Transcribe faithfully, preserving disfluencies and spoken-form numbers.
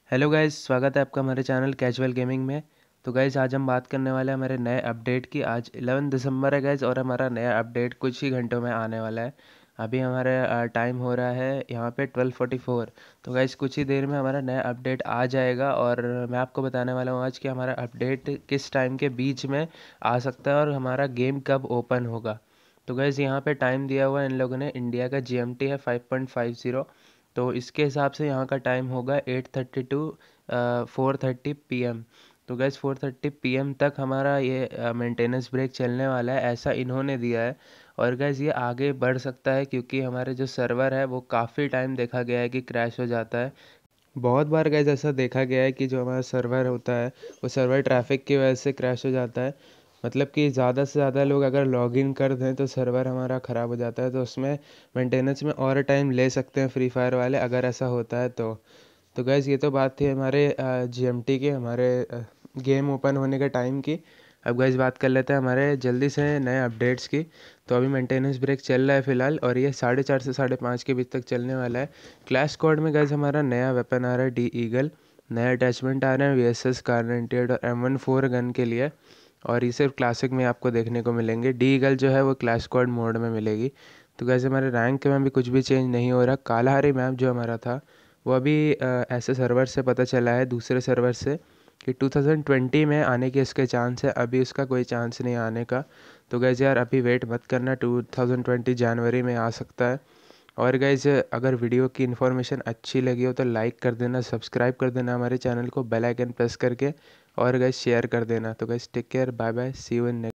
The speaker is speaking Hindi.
हेलो गाइस, स्वागत है आपका हमारे चैनल कैजुअल गेमिंग में। तो गाइस आज हम बात करने वाले हैं हमारे नए अपडेट की। आज ग्यारह दिसंबर है गाइस, और हमारा नया अपडेट कुछ ही घंटों में आने वाला है। अभी हमारे टाइम हो रहा है यहाँ पे ट्वेल्व फोर्टी फोर। तो गाइस कुछ ही देर में हमारा नया अपडेट आ जाएगा, और मैं आपको बताने वाला हूँ आज कि हमारा अपडेट किस टाइम के बीच में आ सकता है और हमारा गेम कब ओपन होगा। तो गाइस यहाँ पे टाइम दिया हुआ है इन लोगों ने, इंडिया का जी एम टी है फाइव पॉइंट फाइव ज़ीरो। तो इसके हिसाब से यहाँ का टाइम होगा eight thirty to four thirty P M. तो guys four thirty P M तक हमारा ये मेंटेनेंस ब्रेक चलने वाला है, ऐसा इन्होंने दिया है। और गैस ये आगे बढ़ सकता है क्योंकि हमारे जो सर्वर है वो काफ़ी टाइम देखा गया है कि क्रैश हो जाता है। बहुत बार गैस ऐसा देखा गया है कि जो हमारा सर्वर होता है वो सर्वर ट्रैफिक की वजह से क्रैश हो जाता है। मतलब कि ज़्यादा से ज़्यादा लोग अगर लॉगिन कर दें तो सर्वर हमारा ख़राब हो जाता है, तो उसमें मेंटेनेंस में और टाइम ले सकते हैं फ्री फायर वाले अगर ऐसा होता है तो। तो गैस ये तो बात थी हमारे जी एम टी के, हमारे गेम ओपन होने के टाइम की। अब गैस बात कर लेते हैं हमारे जल्दी से नए अपडेट्स की। तो अभी मेंटेनेंस ब्रेक चल रहा है फ़िलहाल, और ये साढ़े चार से साढ़े पाँच के बीच तक चलने वाला है। क्लैश स्क्वाड में गैस हमारा नया वेपन आ रहा है डी ईगल, नया अटैचमेंट आ रहे हैं V S S Kar ninety eight और एम वन फोर गन के लिए। और ये सिर्फ क्लासिक में आपको देखने को मिलेंगे। डी ईगल जो है वो क्लैश स्क्वाड मोड में मिलेगी। तो गैस हमारे रैंक में भी कुछ भी चेंज नहीं हो रहा। कालाहारी मैप जो हमारा था वो अभी अ, ऐसे सर्वर से पता चला है, दूसरे सर्वर से, कि टू थाउज़ेंड ट्वेंटी में आने के इसके चांस है। अभी उसका कोई चांस नहीं आने का। तो गैस यार अभी वेट मत करना, टू थाउज़ेंड ट्वेंटी जनवरी में आ सकता है। और गैस अगर वीडियो की इन्फॉर्मेशन अच्छी लगी हो तो लाइक कर देना, सब्सक्राइब कर देना हमारे चैनल को बेल आइकन प्रेस करके, और गैस शेयर कर देना। तो guys take care, bye bye, see you in next.